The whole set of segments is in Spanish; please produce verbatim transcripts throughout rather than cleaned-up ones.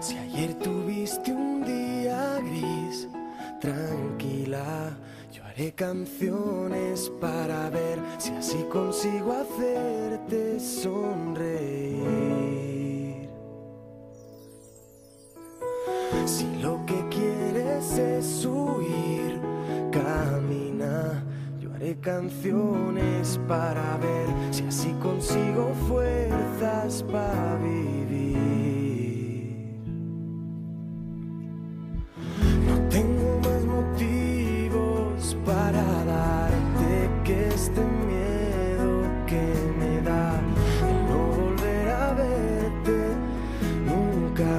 Si ayer tuviste un día gris, tranquila, yo haré canciones para ver si así consigo hacerte sonreír. Si lo que quieres es huir, camina, yo haré canciones para ver si así consigo fuerzas para vivir. No tengo más motivos para darte que este miedo que me da de no volver a verte nunca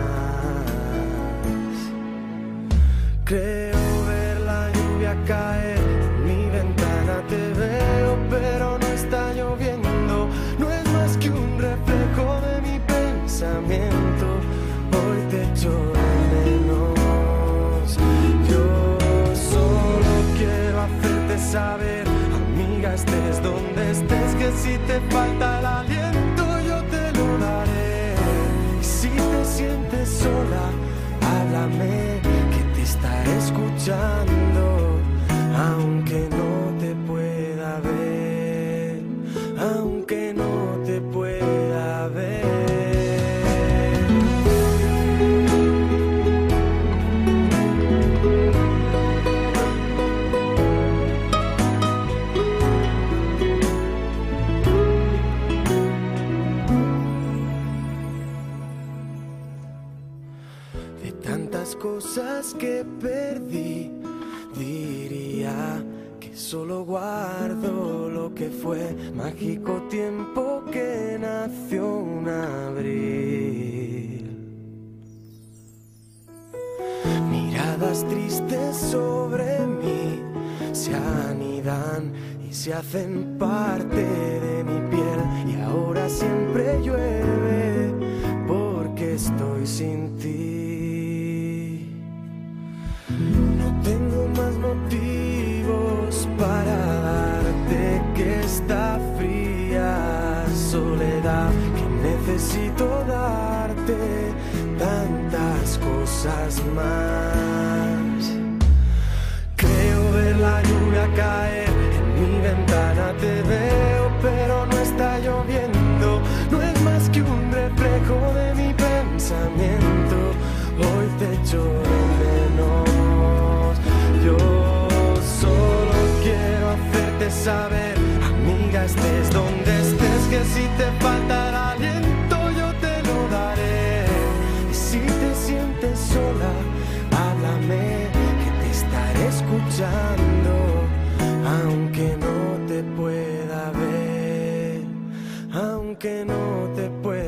más. Creo ver la lluvia caer en mi ventana, te veo pero no está lloviendo, no es más que un reflejo de mi pensamiento. Hoy te echo de menos, yo solo quiero hacerte saber, amiga, estés donde estés, que si te falta el aliento yo te lo daré. Y si te sientes sola, háblame, que te estaré escuchando, aunque no te pueda ver, aunque no te pueda ver. De tantas cosas que perdí, diría que solo guardo lo que fue mágico tiempo que nació un abril. Miradas tristes sobre mí se anidan y se hacen parte de mi piel, y ahora siempre llueve porque estoy sin ti. No tengo más motivos para darte que esta fría soledad, que necesito darte tantas cosas más. Creo ver la lluvia caer en mi ventana, te veo pero no está lloviendo, no es más que un reflejo de mi pensamiento. Hoy te echo de menos, yo solo quiero hacerte saber, amiga, estés donde estés, que si te falta el aliento yo te lo daré. Y si te sientes sola, háblame, que te estaré escuchando, aunque no te pueda ver, aunque no te pueda